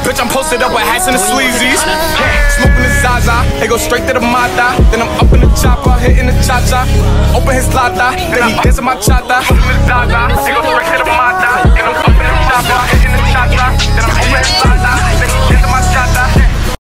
Bitch, I'm posted up with hats and the sleazies. Smoking the Zaza, they go straight to the Mata. Then I'm up in the chopper, hitting the cha-cha. Open his lata, then he dancing my chata. Zaza, they go straight to the Mata.